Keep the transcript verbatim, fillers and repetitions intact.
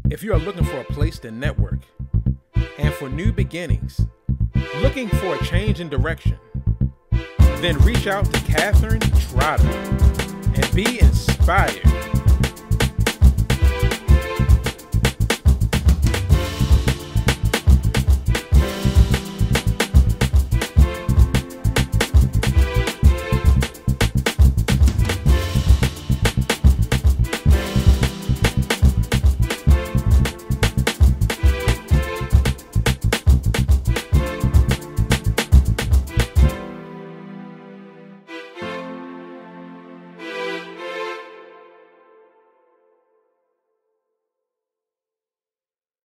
If you are looking for a place to network and for new beginnings, looking for a change in direction, then reach out to Catherine Trotter and be inspired